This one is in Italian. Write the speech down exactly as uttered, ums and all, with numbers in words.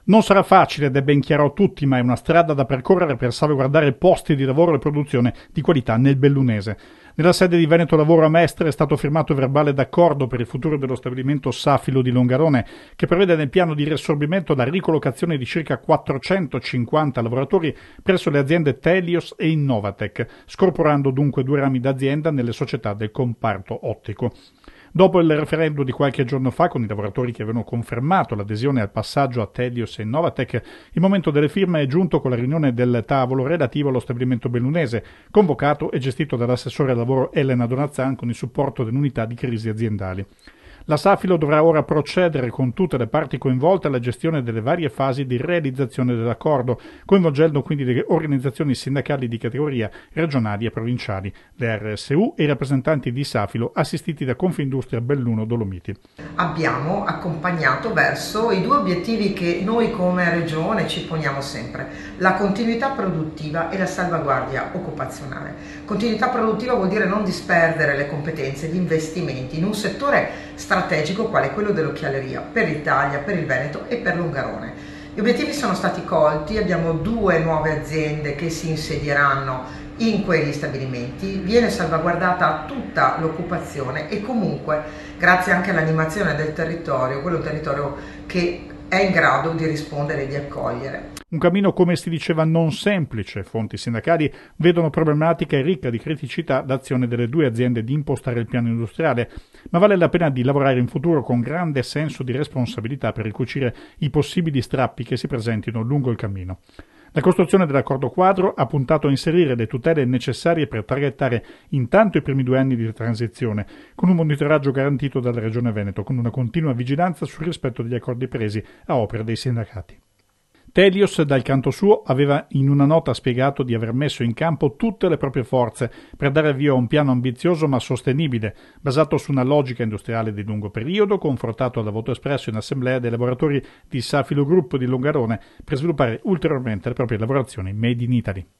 Non sarà facile ed è ben chiaro a tutti, ma è una strada da percorrere per salvaguardare posti di lavoro e produzione di qualità nel bellunese. Nella sede di Veneto Lavoro a Mestre è stato firmato verbale d'accordo per il futuro dello stabilimento Safilo di Longarone, che prevede nel piano di riassorbimento la ricollocazione di circa quattrocentocinquanta lavoratori presso le aziende Telios e Innovatec, scorporando dunque due rami d'azienda nelle società del comparto ottico. Dopo il referendum di qualche giorno fa, con i lavoratori che avevano confermato l'adesione al passaggio a Telios e Innovatec, il momento delle firme è giunto con la riunione del tavolo relativo allo stabilimento bellunese, convocato e gestito dall'assessore al lavoro Elena Donazzan con il supporto dell'unità di crisi aziendali. La Safilo dovrà ora procedere con tutte le parti coinvolte alla gestione delle varie fasi di realizzazione dell'accordo, coinvolgendo quindi le organizzazioni sindacali di categoria regionali e provinciali, le R S U e i rappresentanti di Safilo assistiti da Confindustria Belluno Dolomiti. Abbiamo accompagnato verso i due obiettivi che noi come regione ci poniamo sempre: la continuità produttiva e la salvaguardia occupazionale. Continuità produttiva vuol dire non disperdere le competenze, gli investimenti in un settore strategico quale quello dell'occhialeria per l'Italia, per il Veneto e per Longarone. Gli obiettivi sono stati colti, abbiamo due nuove aziende che si insedieranno in quegli stabilimenti, viene salvaguardata tutta l'occupazione e comunque grazie anche all'animazione del territorio, quello territorio che è in grado di rispondere e di accogliere. Un cammino, come si diceva, non semplice. Fonti sindacali vedono problematica e ricca di criticità l'azione delle due aziende di impostare il piano industriale, ma vale la pena di lavorare in futuro con grande senso di responsabilità per ricucire i possibili strappi che si presentino lungo il cammino. La costruzione dell'accordo quadro ha puntato a inserire le tutele necessarie per traghettare intanto i primi due anni di transizione, con un monitoraggio garantito dalla Regione Veneto, con una continua vigilanza sul rispetto degli accordi presi a opera dei sindacati. Telios, dal canto suo, aveva in una nota spiegato di aver messo in campo tutte le proprie forze per dare avvio a un piano ambizioso ma sostenibile, basato su una logica industriale di lungo periodo, confortato da voto espresso in assemblea dei lavoratori di Safilo Group di Longarone per sviluppare ulteriormente le proprie lavorazioni made in Italy.